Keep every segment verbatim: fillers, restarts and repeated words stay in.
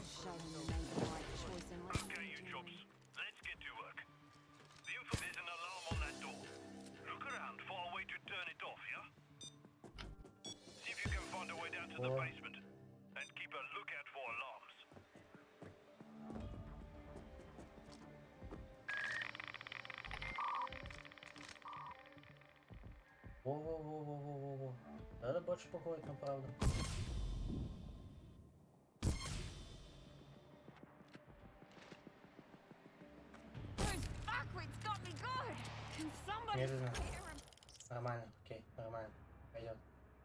Shame you made the right choice and let Okay, me you join. chops. Let's get to work. The info there's an alarm on that door. Look around for a way to turn it off, yeah? See if you can find a way down to the Or- basement. And keep a lookout for alarms. Во-во-во-во-во-во. Надо больше походить, ну правда. Those fuckwits got me good. Can somebody Медленно. spare 'em? Нормально, окей, нормально. Пойдет.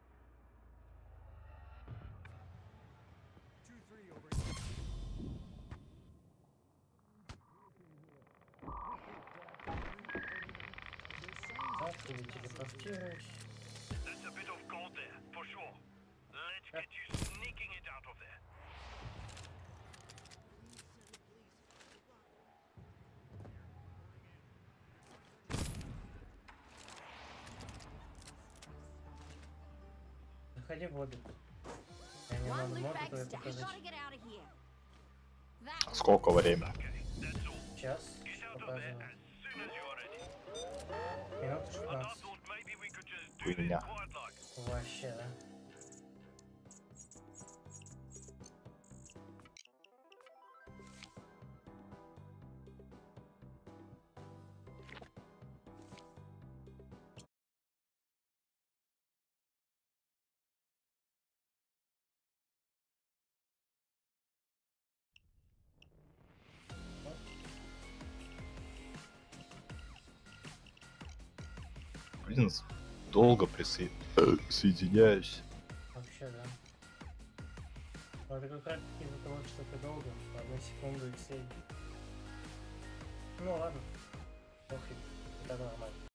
Так, или телепортируюсь. That's a bit of gold there, for sure. Let's get you sneaking it out of there. Заходи в лобби. Я не One могу, loot могу bag твою stash. показать. Gotta get out of here. That Сколько время? Okay, that's all. Сейчас Get out of there показываю. as soon as you are ready. Минут And I шестнадцать. thought maybe we could just do Хуйня. this quiet like. Вообще, да? Блин, с- долго присо- соединяюсь. Вообще, да. Но это как раз из-за того, что это долго. Одну секунду и все. Ну ладно. Похер. Это нормально.